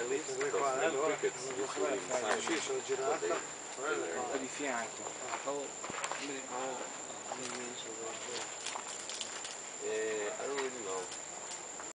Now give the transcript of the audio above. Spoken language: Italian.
eyelids, Queste due those qua, little allora crickets non you lo see fai, inside sì, sono when girata, they're Un po' di fianco. Oh.